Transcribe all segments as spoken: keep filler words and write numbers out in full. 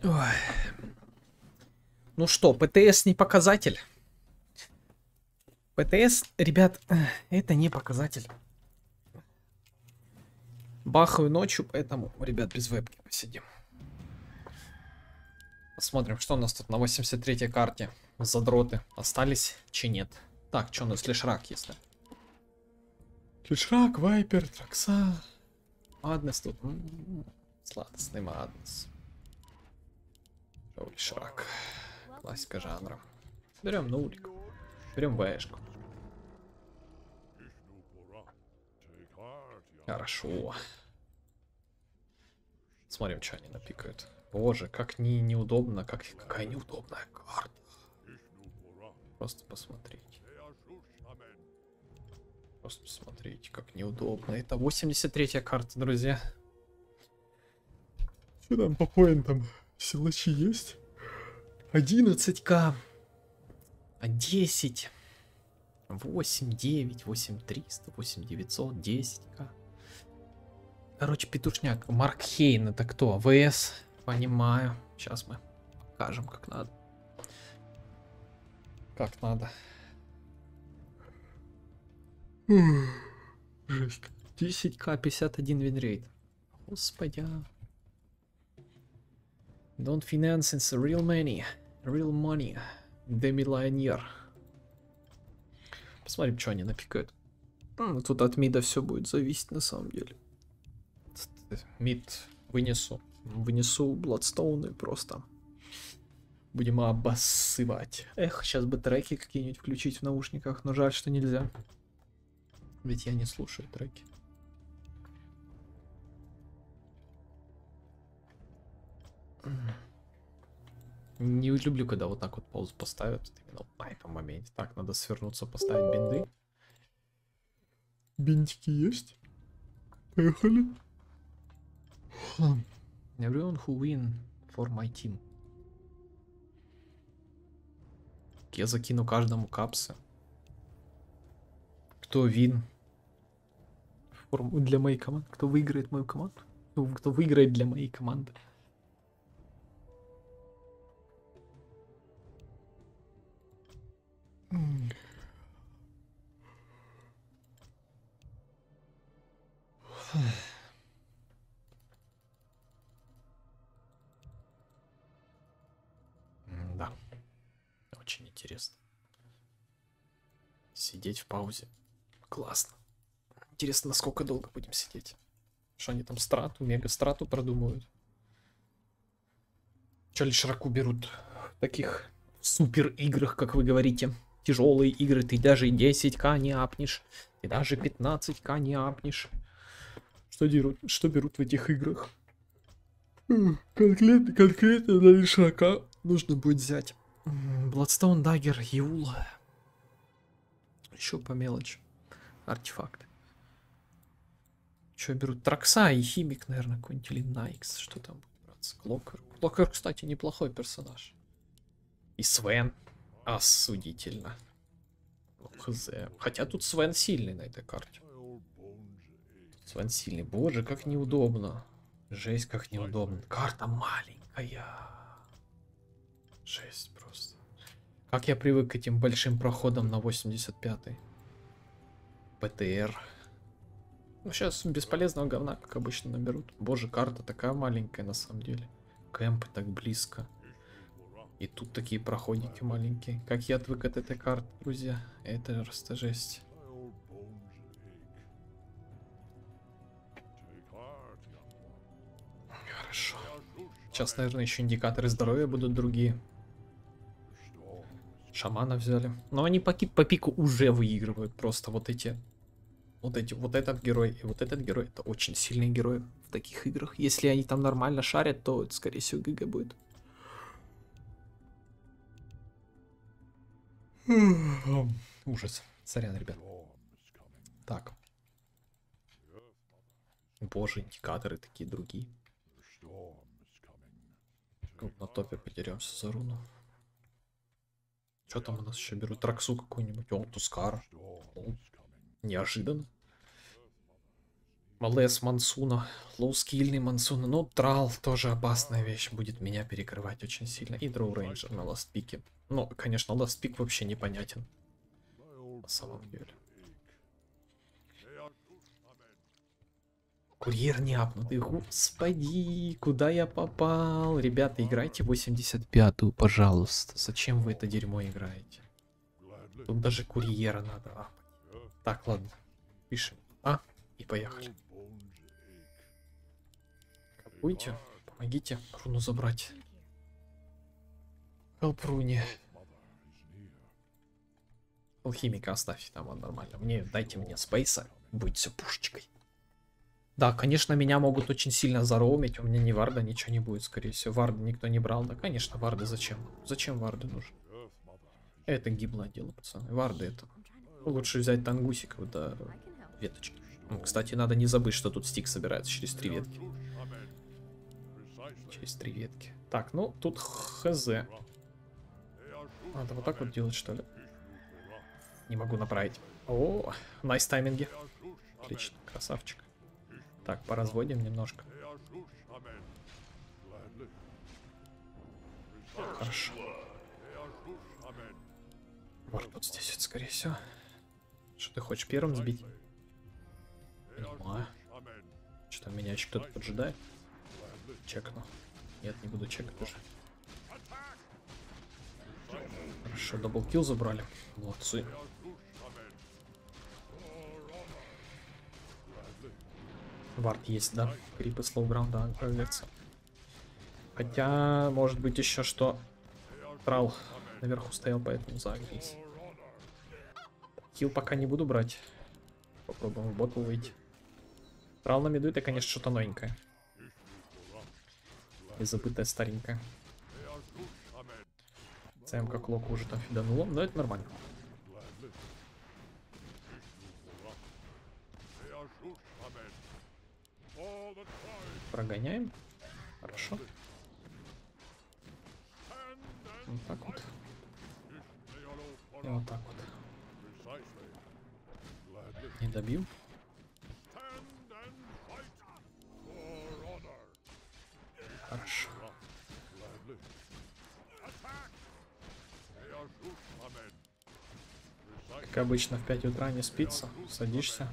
Ой. Ну что, ПТС не показатель. ПТС, ребят, это не показатель. Бахаю ночью, поэтому, ребят, без вебки посидим. Посмотрим, что у нас тут на восемьдесят третьей карте. Задроты остались, чи нет. Так, что у нас Лишрак, если? Лишрак, Вайпер, Тракса. Маднес тут. М-м-м. Сладостный Маднес. Лишрак. Классика жанра. Берем нулик. Берем Вэшку. Хорошо. Смотрим, что они напикают. Боже, как не, неудобно, как, какая неудобная карта. Просто посмотрите. Просто посмотрите, как неудобно. Это восемьдесят третья карта, друзья. Что там по поинтам? Силачи есть? одиннадцать ка. десять. восемь, девять, восемь триста, восемь девятьсот, десять ка. Короче, петушняк. Марк Хейн, это кто? ВС. Понимаю. Сейчас мы покажем, как надо. Как надо. Жесть. десять ка, пятьдесят один винрейт. Господи. Don't finance it's real money. Real money. The Millionaire. Посмотрим, что они напикают. Тут от мида все будет зависеть на самом деле. Мид вынесу. Вынесу Бладстоуны просто. Будем обоссывать. Эх, сейчас бы треки какие-нибудь включить в наушниках, но жаль, что нельзя. Ведь я не слушаю треки. Не люблю, когда вот так вот паузу поставят. Именно на этом моменте. Так, надо свернуться, поставить бинды. Бинтики есть? Поехали. Everyone who win for my team. Я закину каждому капсы. Кто вин для моей команды? Кто выиграет мою команду? Кто выиграет для моей команды? Да. Очень интересно. Сидеть в паузе. Классно. Интересно, насколько долго будем сидеть. Что они там страту, мега страту продумывают. Че лишь раку берут в таких супер играх, как вы говорите. Тяжелые игры, ты даже десять ка не апнешь. Ты даже пятнадцать ка не апнешь. Что берут, что берут в этих играх? Конкретно, конкретно для лишрака нужно будет взять Bloodstone Dagger, Юл. Еще по мелочи. Артефакты. Что берут? Тракса и Химик, наверное, какой-нибудь, или Найкс. Что там будет браться? Клокер. Клокер, кстати, неплохой персонаж. И Свен. Осудительно. Хз. Хотя тут Свен сильный на этой карте. Свен сильный. Боже, как неудобно. Жесть, как неудобно. Карта маленькая. Жесть просто. Как я привык к этим большим проходам на восемьдесят пятой. ПТР. Ну, сейчас бесполезного говна, как обычно, наберут. Боже, карта такая маленькая на самом деле. Кэмпы так близко. И тут такие проходники маленькие. Как я отвык от этой карты, друзья. Это просто жесть. Хорошо. Сейчас, наверное, еще индикаторы здоровья будут другие. Шамана взяли. Но они по, по пику уже выигрывают. Просто вот эти... Вот эти, вот этот герой и вот этот герой. Это очень сильные герои в таких играх. Если они там нормально шарят, то это, скорее всего, ГГ будет. Ужас. Сорян, ребят. Так. Боже, индикаторы такие другие. На топе потеремся за руну. Что там у нас еще берут? Траксу какую-нибудь. О, Тускара. О, неожиданно. Малес Мансуна. Лоу-скильный Мансуна. Ну, Трал тоже опасная вещь. Будет меня перекрывать очень сильно. И Дроу Рейнджер на ластпике. Ну, конечно, ластпик вообще непонятен. На самом деле. Курьер не апнутый. Господи, куда я попал? Ребята, играйте восемьдесят пятую, пожалуйста. Зачем вы это дерьмо играете? Тут даже курьера надо апать. Так, ладно. Пишем. А, и поехали. Капуйте, помогите руну забрать. Help руне. Алхимика оставьте там, он нормально. Мне, дайте мне спейса, будьте пушечкой. Да, конечно, меня могут очень сильно зароумить. У меня ни варда, ничего не будет, скорее всего. Варды никто не брал. Да, конечно, варды зачем? Зачем варды нужны? Это гиблое дело, пацаны. Варды это. Лучше взять тангусиков до веточки. Ну, кстати, надо не забыть, что тут стик собирается через три ветки. Через три ветки. Так, ну, тут хз. Надо вот так вот делать, что ли? Не могу направить. О, найс тайминги. Отлично, красавчик. Так, поразводим немножко. Хорошо. Вард вот здесь вот, скорее всего. Что ты хочешь первым сбить? Понимаю. Что меня еще кто-то поджидает? Чекну. Нет, не буду чекать уже. Хорошо, даблкил забрали. Молодцы. Вард есть, да? Крипы слоуграунда отправляются. Хотя, может быть, еще что. Трал наверху стоял, поэтому загрелся. Хил пока не буду брать. Попробуем в ботл выйти. Трал на миду это, конечно, что-то новенькое. И забытая старенькая. Сэм как локу уже там фидануло, но это нормально. Прогоняем. Хорошо. Вот так вот. И вот так вот. Не добил. Хорошо. Как обычно, в пять утра не спится. Садишься.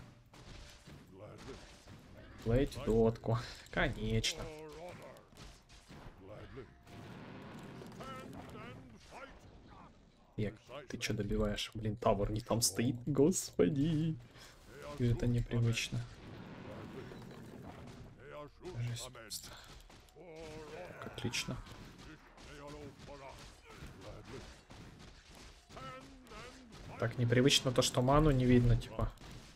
Плейть дотку. Конечно. Ек, ты что добиваешь? Блин, тавер не там стоит. Господи. И это непривычно. Так, отлично. Так, непривычно то, что ману не видно, типа.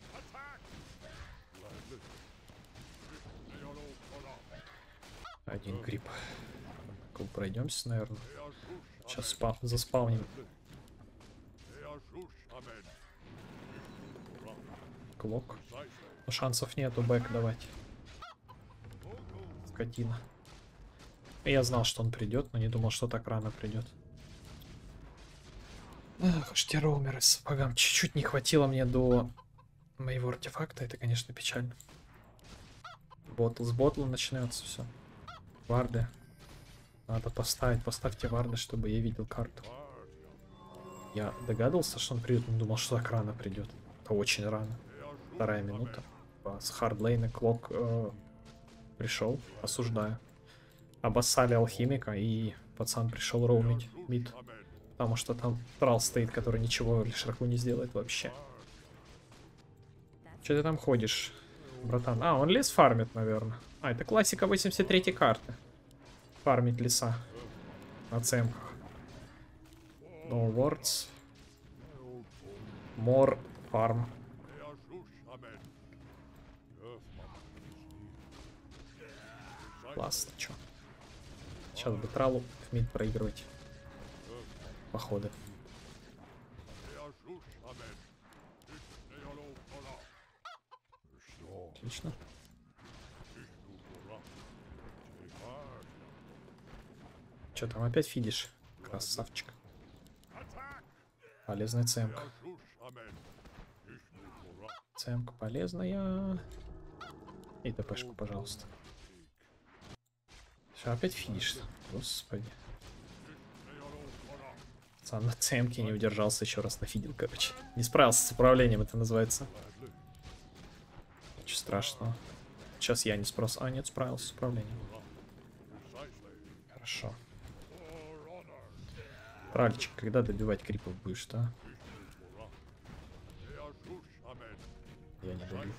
Один гриб. Пройдемся, наверное. Сейчас спав... заспавним. Клок. Но шансов нету бэк давать. Скотина. Я знал, что он придет, но не думал, что так рано придет. Ах, уж те роумеры с сапогом. Чуть-чуть не хватило мне до моего артефакта. Это, конечно, печально. Ботл с ботлом начинается все. Варды. Надо поставить. Поставьте варды, чтобы я видел карту. Я догадывался, что он придет, но думал, что так рано придет. Это очень рано. Вторая минута. С хардлейна клок э, пришел. Осуждаю. Обоссали алхимика, и пацан пришел роумить мид. Потому что там трал стоит, который ничего Лишраку не сделает вообще. Че ты там ходишь, братан? А, он лес фармит, наверное. А, это классика восемьдесят третьей карты. Фармить леса. На цемках. No words. More farm. Классно, чё. Сейчас бы тралу в мид проигрывать. Походы. Отлично. Че там опять фидишь? Красавчик. Полезная цемка. Цемка полезная. И ТПшку, пожалуйста. Все, опять финиш. Господи. Пацан на цемке не удержался, еще раз нафидил, короче. Не справился с управлением, это называется. Ничего страшного. Сейчас я не справился. А, нет, справился с управлением. Хорошо. Тральчик, когда добивать крипов будешь-то? Я не добью.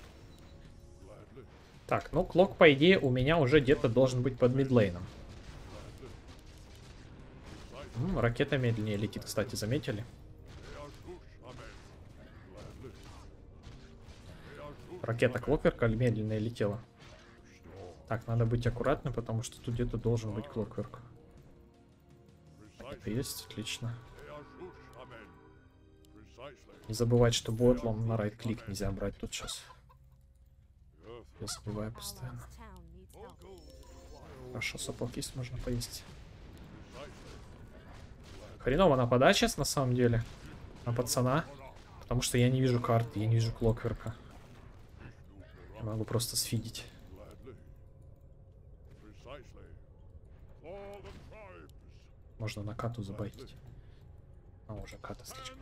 Так, ну клок, по идее, у меня уже где-то должен быть под мидлейном. М, ракета медленнее летит, кстати, заметили? Ракета Клокверка медленнее летела. Так, надо быть аккуратным, потому что тут где-то должен быть Клокверк. Это есть, отлично. Не забывать, что ботлом на райт-клик нельзя брать тут сейчас. Я забываю постоянно. Хорошо, сапог есть, можно поесть. Хреново нападать сейчас, на самом деле. На пацана. Потому что я не вижу карты, я не вижу Клокверка. Я могу просто сфидить. Можно на кату забайтить. А, уже ката слишком.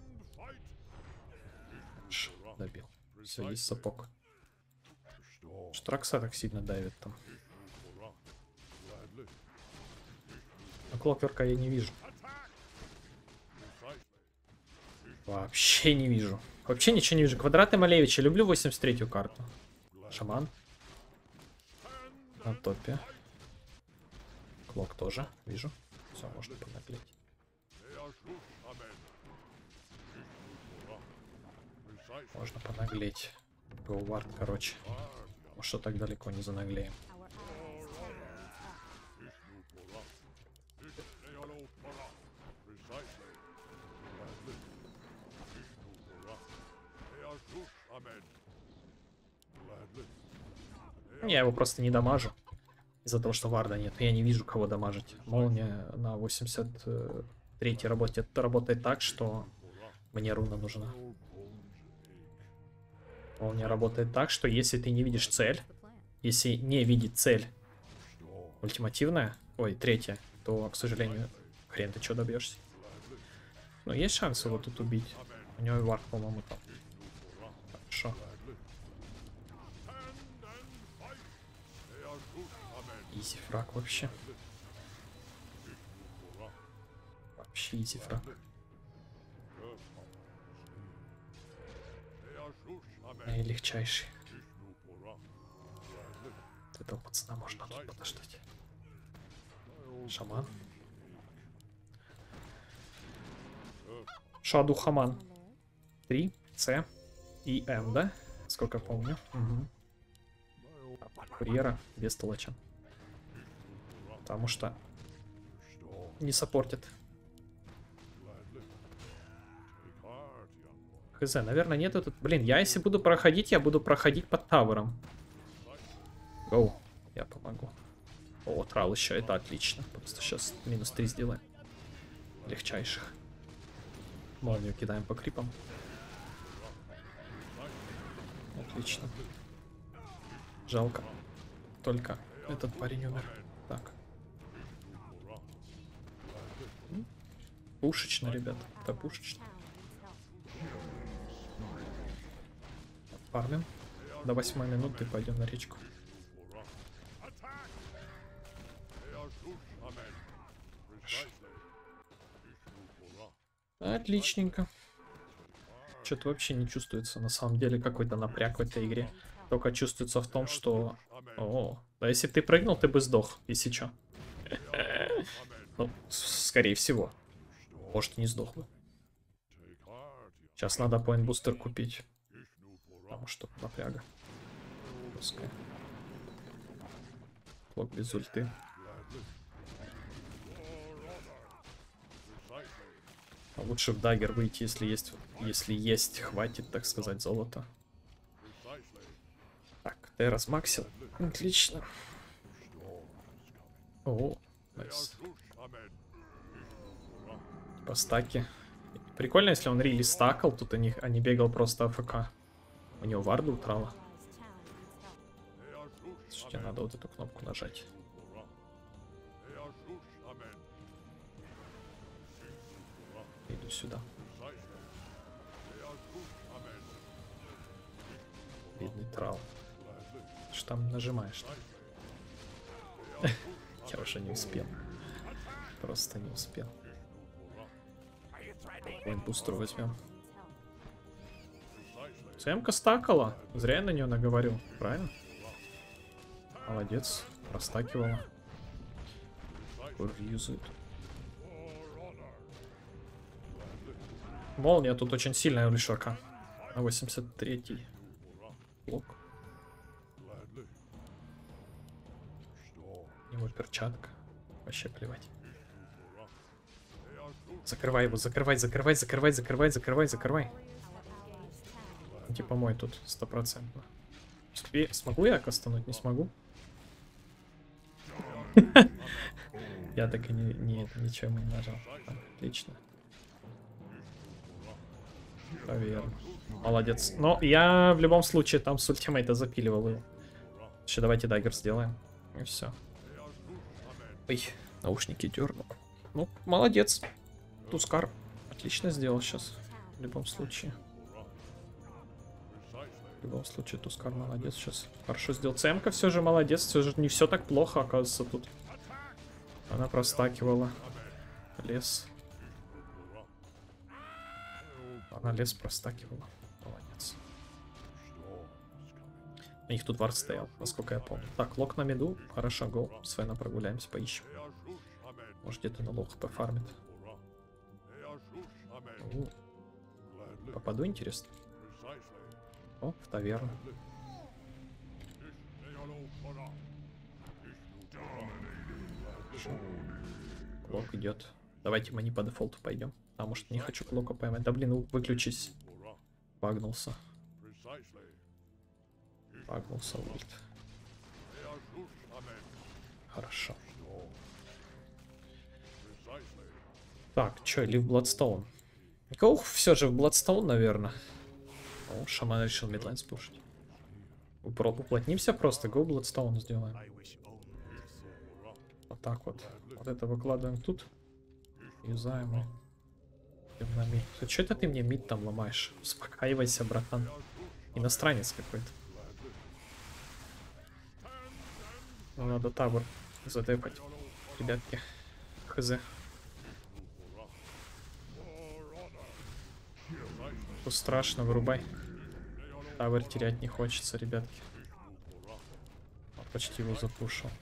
Ш, добил. Все, есть сапог. Штракса так сильно давит там. Но Клокверка я не вижу. Вообще не вижу. Вообще ничего не вижу. Квадраты Малевича. Люблю восемьдесят третью карту. Шаман. На топе. Клок тоже. Вижу. Все, можно понаглеть. Можно понаглеть. Гоувард, короче. Потому что так далеко не занаглеем. Я его просто не дамажу. Из-за того, что варда нет. Я не вижу, кого дамажить. Молния на восемьдесят третьей работе работает так, что мне руна нужна. Молния работает так, что если ты не видишь цель, если не видит цель ультимативная, ой, третья, то, к сожалению, хрен ты что добьешься. Но есть шанс его тут убить. У него и вард, по-моему, там. Хорошо. Изи фраг вообще. Вообще изи фраг. И легчайший. Этого пацана можно тут подождать. Шаман. Шаду Хаман. три, С и М, да? Сколько помню. Угу. Курьера без толоча. Потому что не саппортит. Хз, наверное, нет тут. Блин, я если буду проходить, я буду проходить под тавером. Гоу, я помогу. О, трал еще, это отлично. Просто сейчас минус три сделаем. Легчайших. Молнию кидаем по крипам. Отлично. Жалко. Только этот парень умер. Так. Пушечно, ребят. Это пушечно. Фармим. До восьмой минуты пойдем на речку. Отличненько. Что-то вообще не чувствуется на самом деле какой-то напряг в этой игре. Только чувствуется в том, что... О, да если бы ты прыгнул, ты бы сдох, если чё. Ну, скорее всего. Может, не сдох бы. Сейчас надо поинт-бустер купить. Потому что напряга. Пускай. Клок без ульты. А лучше в даггер выйти, если есть, если есть, хватит, так сказать, золота. Так, ты размаксил. Отлично. О, найс. По стаке. Прикольно, если он рили стакал, тут они, а не бегал просто АФК. У него варда утрала. Слушайте, надо вот эту кнопку нажать. Иду сюда. Бедный трал. Что там нажимаешь? Я уже не успел. Просто не успел. Какой-нибудь бустер возьмем. Сэмка стакала. Зря я на нее наговорил. Правильно? Молодец. Простакивала. Юзает. Молния тут очень сильная у Лишака. На восемьдесят третий. Блок. У него перчатка. Вообще плевать. Закрывай его, закрывай, закрывай, закрывай, закрывай, закрывай, закрывай. Типа мой тут стопроцентно. Смогу я кастануть? Не смогу. Я так и не, не ничего не нажал. Так, отлично. Поверно. Молодец. Но я в любом случае там с ультимейта запиливал его. Еще давайте дайгер сделаем. И все. Ой, наушники дернул. Ну, молодец. Тускар отлично сделал сейчас. В любом случае. В любом случае, Тускар молодец сейчас. Хорошо сделал. Цемка все же молодец. Все же не все так плохо, оказывается, тут. Она простакивала. Лес. Она лес простакивала. Молодец. У них тут вард стоял, насколько я помню. Так, лок на миду. Хорошо, гол. С Фэна прогуляемся, поищем. Может, где-то на лох пофармит. У. Попаду, интересно. О, в таверну. Клок идет. Давайте мы не по дефолту пойдем. Потому что не хочу клока поймать. Да блин, выключись. Багнулся. Багнулся ульт. Хорошо. Так, чё, или в Бладстоун? Гоу все же в Бладстоун, наверное. О, шаман решил мидлайн спушить. Уплотнимся просто, go Бладстоун сделаем. Вот так вот. Вот это выкладываем тут. Юзаем. На мид. Что это ты мне мид там ломаешь? Успокаивайся, братан. Иностранец какой-то. Ну, надо табор задепать. Ребятки. Хз. Тут страшно, вырубай. Тавер терять не хочется, ребятки. Он почти его запушил.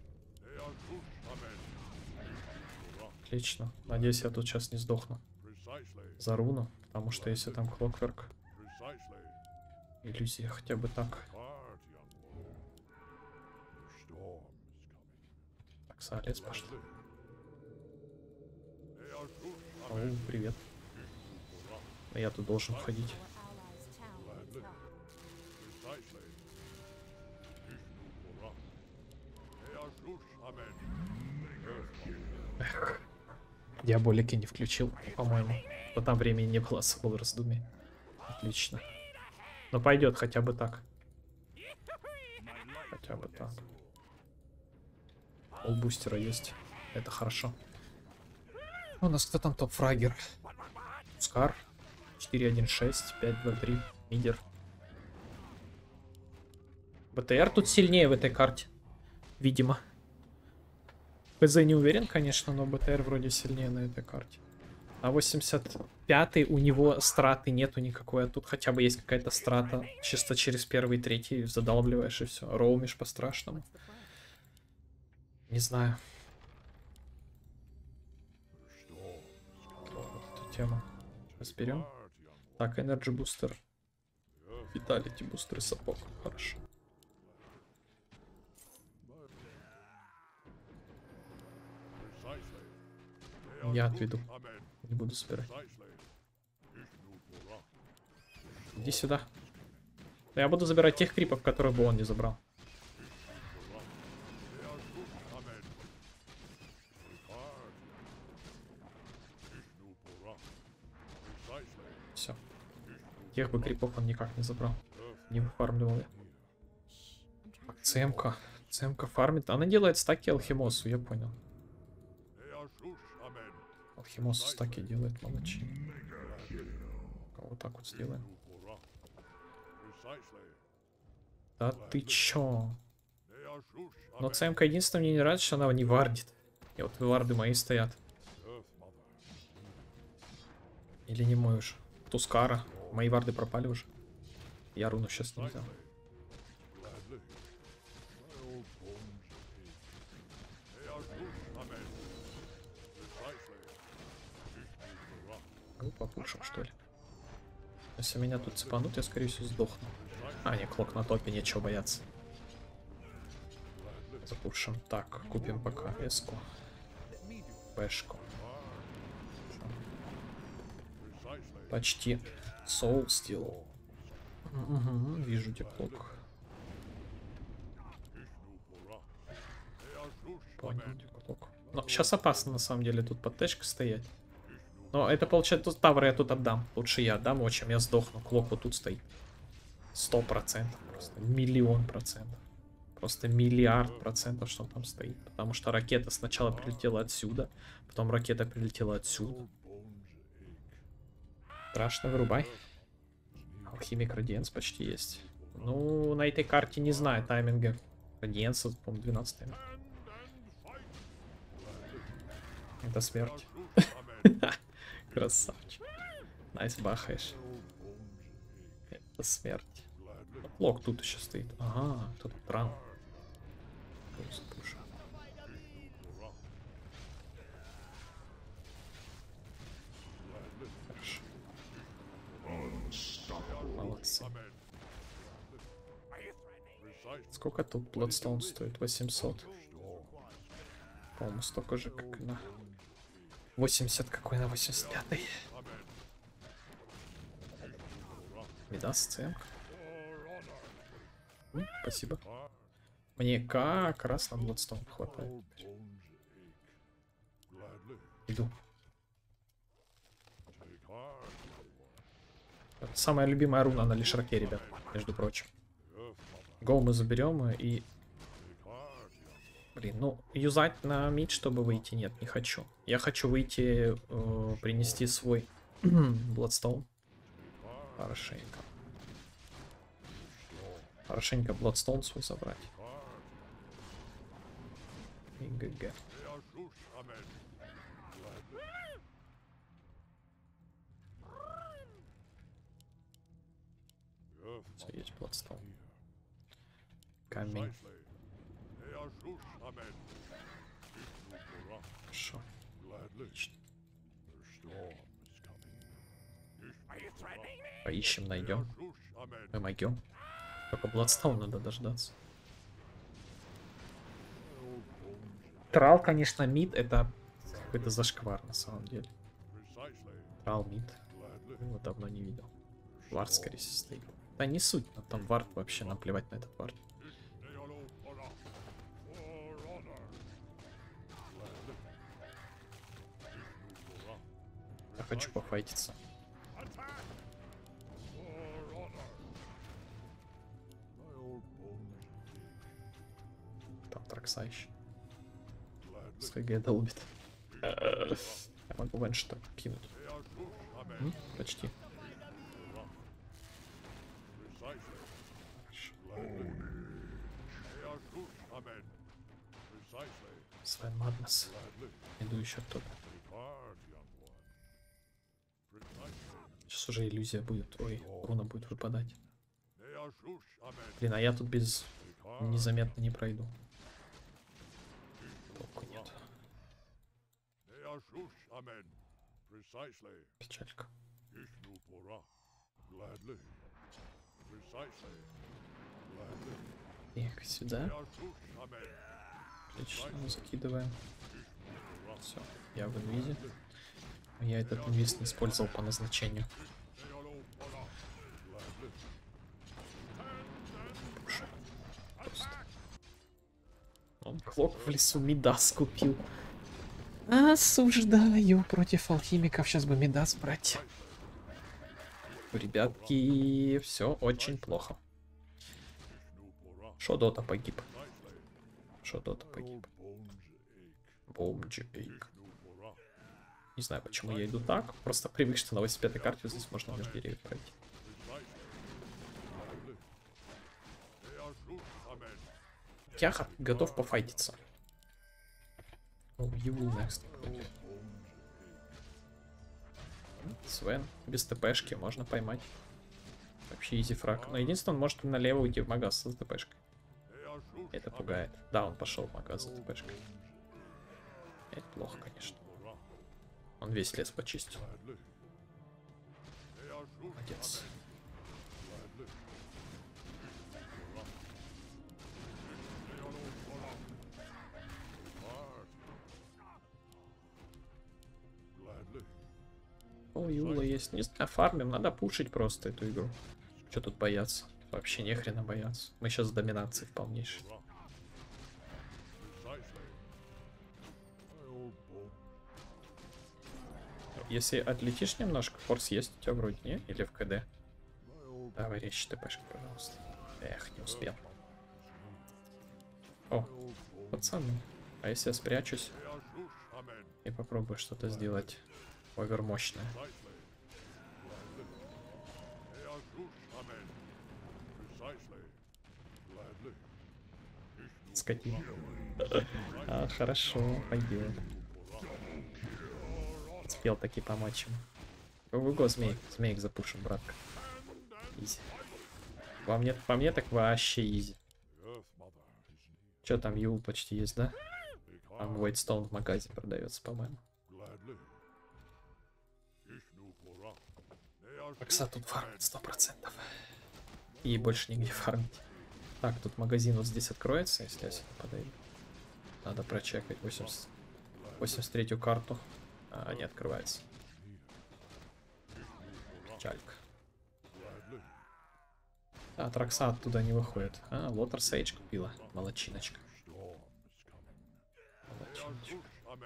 Отлично. Надеюсь, я тут сейчас не сдохну. За руну, потому что если там Клокверк. Иллюзия хотя бы так. Так, Саалец пошли. О, привет. Я тут должен входить. Эх, диаболики не включил, по-моему. Но там времени не было особого раздумий. Отлично. Но пойдет хотя бы так. Хотя бы так. Полбустера есть. Это хорошо. У нас кто там топ-фрагер? Скар. четыре один шесть, пять два три. Мидер. БТР тут сильнее в этой карте. Видимо. ПЗ не уверен, конечно, но БТР вроде сильнее на этой карте. А восемьдесят пятый у него страты нету никакой. А тут хотя бы есть какая-то страта. Чисто через первый, третий задалбливаешь и все. Роумишь по-страшному. Не знаю. Вот эту тему разберем. Так, Energy бустер. Vitality бустер и сапог. Хорошо. Я отведу. Не буду собирать. Иди сюда. Я буду забирать тех крипов, которых бы он не забрал. Все. Тех бы крипов он никак не забрал. Не выфармливал я. ЦМК. ЦМК фармит. Она делает стаки Алхимосу, я понял. Алхимосу стаки делает, молодчина. Вот так вот сделаем. Да ты чё? Но ЦМК единственное мне не нравится, что она не вардит. И вот варды мои стоят. Или не мой уж. Тускара. Мои варды пропали уже. Я руну сейчас не взял. Ну, попушим, что ли. Если меня тут цепанут, я, скорее всего, сдохну. А, не, клок на топе, нечего бояться. Запушим. Так, купим пока эску. Бэшку. Почти. Соул сделал. Угу, вижу диплок. Понял, диплок. Но сейчас опасно, на самом деле, тут под тэшкой стоять. Но это получается, тут тавр я тут отдам. Лучше я отдам его, чем я сдохну. Клок вот тут стоит. Сто процентов просто. Миллион процентов. Просто миллиард процентов, что он там стоит. Потому что ракета сначала прилетела отсюда. Потом ракета прилетела отсюда. Страшно, вырубай. Алхимик Радиенс почти есть. Ну, на этой карте не знаю тайминга. Радиенса, по-моему, двенадцать. Это смерть. Красавчик. Найс, бахаешь. Это смерть. Лок тут еще стоит. Ага, тут тран. Хорошо. Молодцы. Сколько тут Bloodstone стоит? восемьсот. По-моему, столько же, как на... восемьдесят, какой на восемьдесят пятый. Мидас, цемк. Спасибо. Мне как раз на Bloodstone хватает. Иду. Это самая любимая руна на Лишраке, ребят, между прочим. Гоу мы заберем и... Блин, ну, юзать на мид, чтобы выйти, нет, не хочу. Я хочу выйти, э, принести свой Bloodstone. Хорошенько. Хорошенько Bloodstone свой собрать. И ГГ. Все, есть Bloodstone. Камень. Хорошо. Отлично. Поищем, найдем. Мы могем. Только Bloodstone надо дождаться. Трал, конечно, мид, это какой-то зашквар на самом деле. Трал мид. Его давно не видел. Вард, скорее всего, стоит. Да не суть, но там вард вообще, наплевать на этот вард. Я хочу пофайтиться. Там Тракса еще. С ХГ долбит. Я могу ваншот кинуть. М? Почти. Свен Маднес. Иду еще кто-то. Сейчас уже иллюзия будет. Ой, руна будет выпадать. Блин, а я тут без... Незаметно не пройду. Толку нет. Печалька. Так, сюда. Отлично, закидываем. Все, я в инвизе. Я этот инвиз не использовал по назначению. Просто. Он клок в лесу Мидас купил. Осуждаю против алхимиков. Сейчас бы Мидас брать. Ребятки, все очень плохо. Шо Дота погиб. Что Дота погиб. Боумджейк. Не знаю, почему я иду так. Просто привык, что на восемьдесят пятой карте здесь можно между деревьев пройти. Я готов пофайтиться. Oh, you will next. Свен без ТПшки можно поймать. Вообще изи фраг. Но единственное, он может налево уйти в магаз с ТПшкой. Это пугает. Да, он пошел в магаз с ТПшкой. Это плохо, конечно. Он весь лес почистил. Молодец. О, Юла есть. Не знаю, фармим. Надо пушить просто эту игру. Что тут бояться? Вообще не хрена бояться. Мы сейчас в доминации в полнейшей. Если отлетишь немножко, форс есть у тебя вроде, не? Или в КД? Давай резче ТПшки, пожалуйста. Эх, не успел. О, пацаны. А если я спрячусь и попробую что-то сделать овермощное? Скотина. А, хорошо, пойдет. Успел таки помочь ему. Го-го-го, змей. Змеек запушим, братка. Изи. По мне, по мне так вообще изи. Че там, Юл почти есть, да? Там Уайтстоун в магазе продается, по-моему. Акса тут фармит сто процентов. И больше нигде фармить. Так, тут магазин вот здесь откроется, если я сюда подойду. Надо прочекать восемьдесят... восемьдесят третью карту. А, не открывается. Чалька. А, Тракса оттуда не выходит. А, Лотер Сейдж купила. Молодчиночка. Молодчиночка.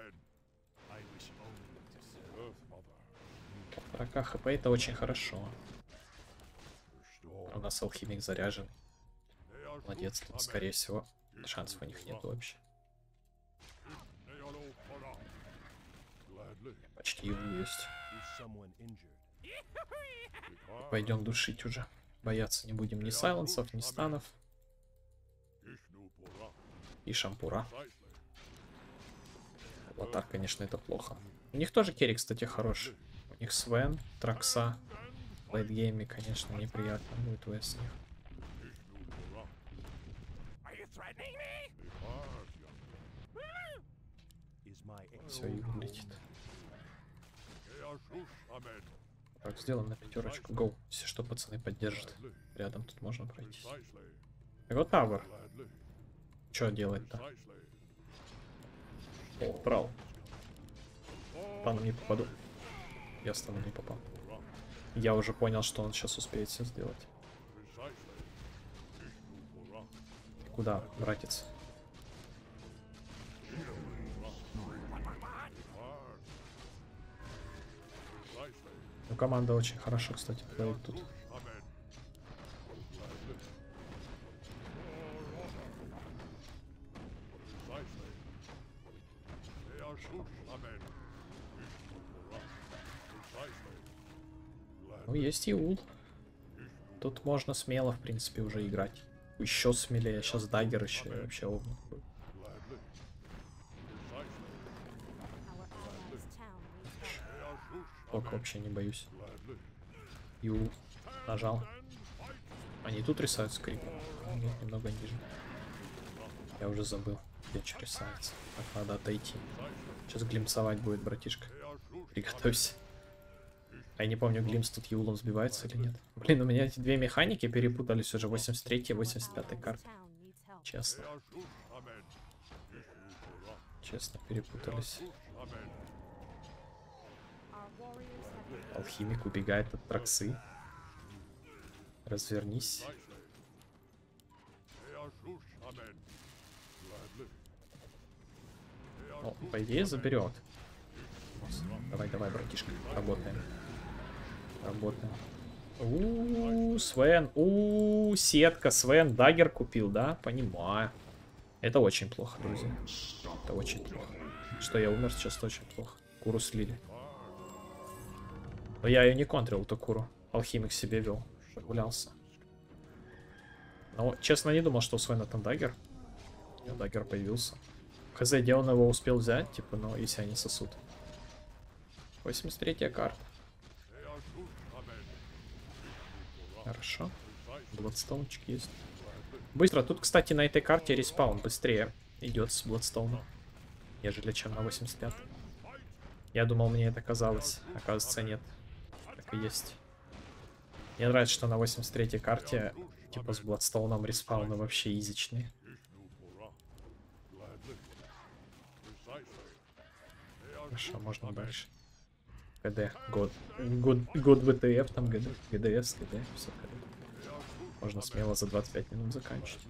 сорок хп это очень хорошо. У нас алхимик заряжен. Молодец, тут скорее всего шансов у них нет вообще. Почти его есть. Пойдем душить уже. Бояться не будем ни сайленсов, ни станов. И шампура. Лотар, конечно, это плохо. У них тоже керри, кстати, хороший. У них Свен, Тракса. В лейтгейме, конечно, неприятно будет у с них. Все, и вылетит. Так, сделаем на пятерочку. Гоу. Если что, пацаны поддержат. Рядом тут можно пройти. Его тавер. Что делать-то? О, брал. Стану не попаду. Я стану не попал. Я уже понял, что он сейчас успеет все сделать. Куда, братец? Ну, команда очень хорошо, кстати, плывет тут. Ну, есть и ул. Тут можно смело, в принципе, уже играть. Еще смелее. Сейчас даггер еще вообще обман будет. Только вообще не боюсь. Ю нажал. Они тут рисуются крипом. Нет, немного ниже. Я уже забыл, где что рисуется. Так, надо отойти. Сейчас глимсовать будет, братишка. Приготовься. А я не помню, глимс тут юлом сбивается или нет. Блин, у меня эти две механики перепутались уже. восемьдесят третья и восемьдесят пятая карта. Честно. Честно, перепутались. Алхимик убегает от Траксы. Развернись. О, по идее заберет. Давай, давай, братишка, работаем. Работаем. У-у-у, Свен, у-у-у, сетка, Свен, даггер купил, да? Понимаю. Это очень плохо, друзья. Это очень плохо. Что я умер сейчас очень плохо. Куру слили. Но я ее не контрил, эту куру. Алхимик себе вел. Прогулялся. Но, честно, не думал, что у Свена там даггер. У даггер появился. Хз, где он его успел взять, типа, но если они сосут. восемьдесят третья карта. Хорошо. Бладстоунчик есть. Быстро. Тут, кстати, на этой карте респаун быстрее идет с Бладстоуна, нежели чем на восемьдесят пятой. Я думал, мне это казалось. Оказывается, нет. Так и есть. Мне нравится, что на восемьдесят третьей карте, типа, с Бладстоуном респауны вообще изичные. Хорошо, можно дальше. ГД. Год. Год, год ВТФ, там ГД. ГДС, ГД. Все ГД. Можно смело за двадцать пять минут заканчивать.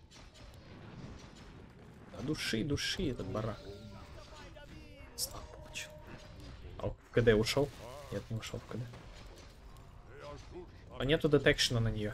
А души, души этот барак. Слава получил. А в КД ушел? Нет, не ушел в КД. А нету детекшена на нее.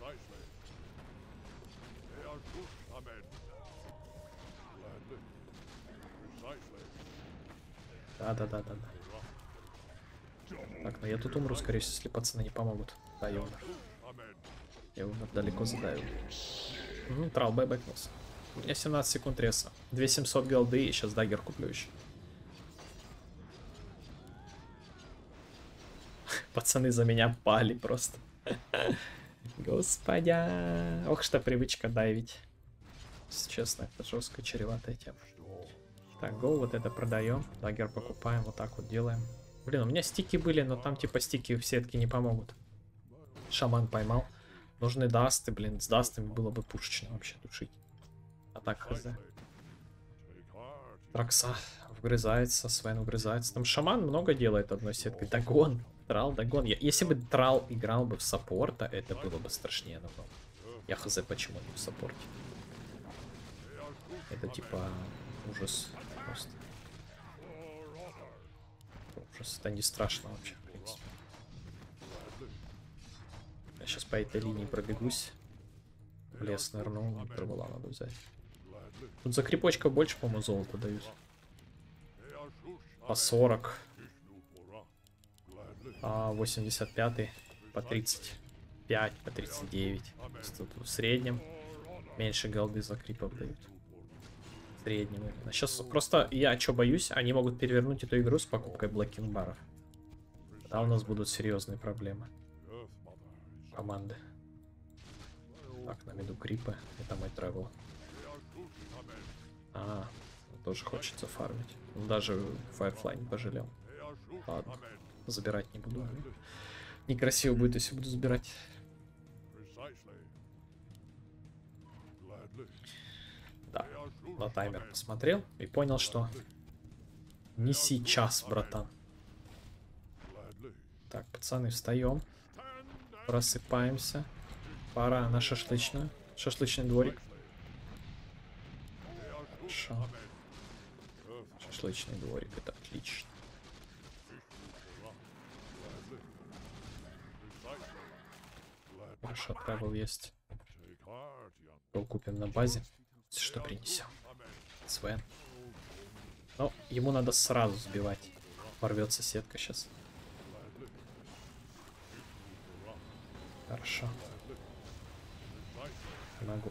Да-да-да-да-да. Так, ну я тут умру, скорее всего, если пацаны не помогут. Да, я умер. Я умер, далеко задавил. Ну, трал Б бэкнулся. У меня семнадцать секунд реса. две тысячи семьсот голды, и сейчас даггер куплю еще. Пацаны за меня пали просто. Господя. Ох, что привычка дайвить. Если честно, это жестко чреватая тема. Так, го, вот это продаем. Даггер покупаем, вот так вот делаем. Блин, у меня стики были, но там типа стики в сетке не помогут. Шаман поймал. Нужны дасты, блин. С дастами было бы пушечно вообще душить. А так хз. Тракса вгрызается, Свен вгрызается. Там шаман много делает одной сеткой. Дагон. Трал, дагон. Я, если бы трал играл бы в саппорта, это было бы страшнее намного. Я хз, почему не в саппорте. Это типа ужас просто. Ужас. Это не страшно вообще, в принципе. Я сейчас по этой линии пробегусь. В лес нырнул, пробыла надо взять. Тут за крепочков больше, по-моему, золота дают. По сорок. А восемьдесят пятый по тридцать пять, по тридцать девять. Тут в среднем меньше голды за крипов дают. В среднем именно. Сейчас просто я что боюсь, они могут перевернуть эту игру с покупкой блокинг баров. Тогда у нас будут серьезные проблемы. Команды. Так, на миду крипы. Это мой тревел. А, тоже хочется фармить. Он даже Firefly не пожалел. Ладно, забирать не буду. Некрасиво будет, если буду забирать. Да, на таймер посмотрел и понял, что не сейчас, братан. Так, пацаны, встаем. Просыпаемся. Пора на шашлычную. Шашлычный дворик. Хорошо. Шашлычный дворик, это отлично. Хорошо, тревел есть. Его купим на базе. Что принесем? Свен. Но ему надо сразу сбивать. Порвется сетка сейчас. Хорошо. Могу.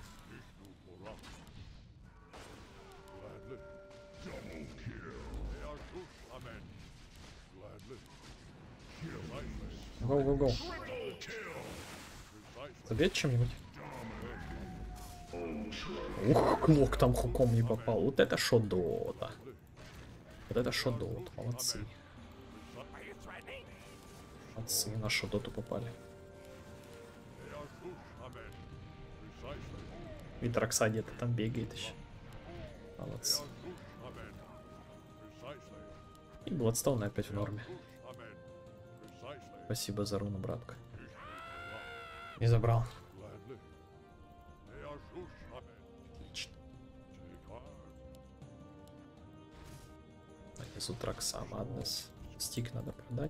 Гоу-гоу-гоу. Забить чем-нибудь? Ух, клок там хуком не попал. Вот это шо-дота. Вот это шо-дота. Молодцы. Молодцы, на шо-доту попали. И Тракса где-то там бегает еще. Молодцы. И Бладстоун опять в норме. Спасибо за руну, братка. Не забрал. Отлично. Нанесу Тракса, Маднес. Стик надо продать.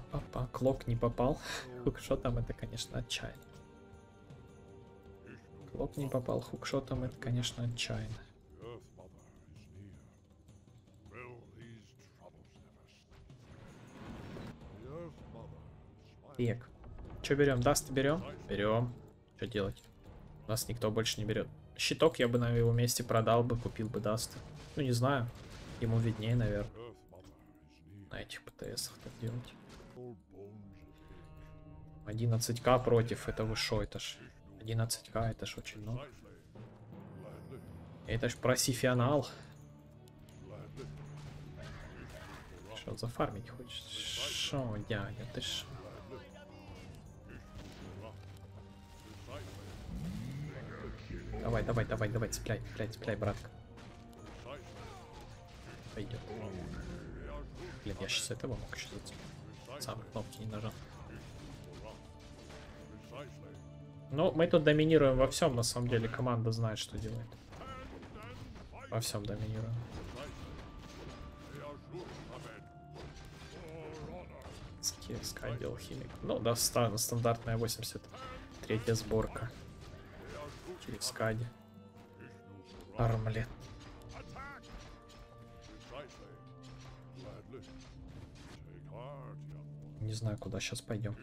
Па-па-па. Клок не попал. Что там, это, конечно, отчаяние. Клок не попал хукшотом, это, конечно, отчаянно. Так. Что берем? Даст берем? Берем. Что делать? Нас никто больше не берет. Щиток я бы на его месте продал бы, купил бы Даста. Ну, не знаю. Ему виднее, наверное. На этих ПТСах так делать. одиннадцать ка против, это вы шо, это ж одиннадцать ка, это ж очень много. Это ж профессионал. Что, зафармить хочешь? Шо, дядя, ты ж... Давай, давай, давай, давай, цепляй, цепляй, цепляй, братка. Пойдет. Блин, я сейчас этого мог еще зацепить. Сам кнопки не нажал. Ну, мы тут доминируем во всем, на самом деле. Команда знает, что делает. Во всем доминируем. Скайди алхимик. Ну, да, стандартная восемьдесят третья сборка. Через Скади. Армлет. Не знаю, куда сейчас пойдем.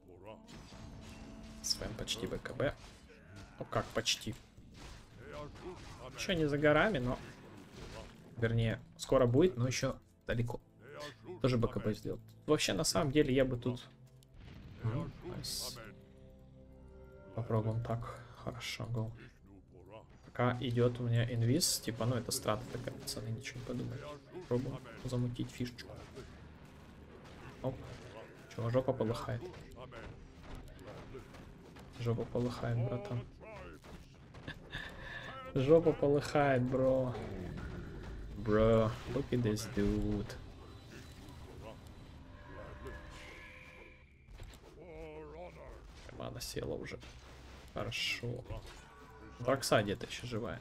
Свен почти БКБ. Ну как почти? Еще не за горами, но... Вернее, скоро будет, но еще далеко. Тоже БКБ сделал. Вообще, на самом деле, я бы тут... Mm, nice. Попробуем так. Хорошо, гол. Пока идет у меня инвиз, типа, ну это страта такая, пацаны, ничего не подумают. Попробуем замутить фишечку. Оп. Чего, жопа полыхает? Жопа полыхает, братан. Жопа полыхает, бро. Бро, look at this dude. Команда села уже. Хорошо. Дракса где-то еще живая.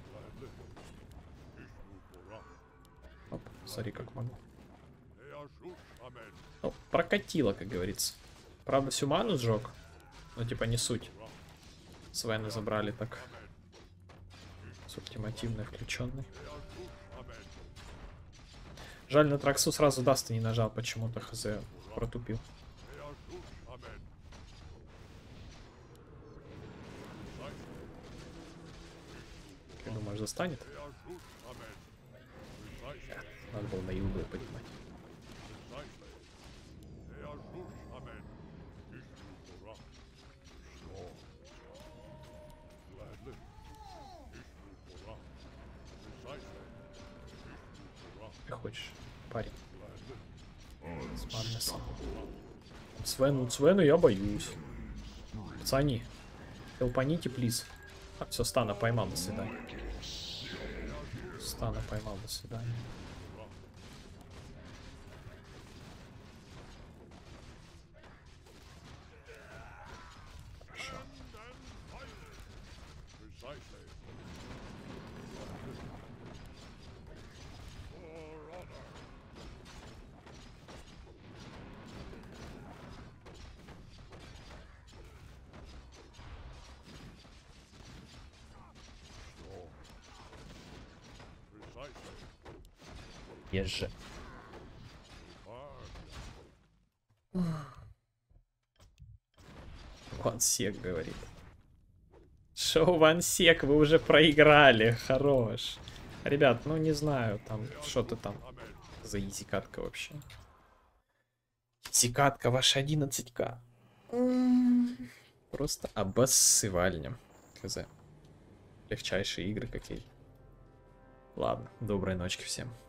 Оп, смотри, как могу. Ну, прокатило, как говорится. Правда, всю ману сжег. Ну, типа, не суть. Свена забрали так. С ультимативной включенной. Жаль, на Траксу сразу Даста не нажал, почему-то хз протупил. Как думаешь, застанет? Надо было на югу поднимать. Ты хочешь, парень? С Магнусом. Свену, Свену я боюсь. Пацани, хелпаните, плиз. Так, все, Стана поймал, до свидания. Стана поймал, до свидания. Хорошо. Есть же. Вансек говорит. Шоу Вансек, вы уже проиграли. Хорош. Ребят, ну не знаю, там что-то там за изи-катка вообще. Изи-катка ваша одиннадцать ка. Просто обоссывальня. Хз. Легчайшие игры какие. Ладно, доброй ночи всем.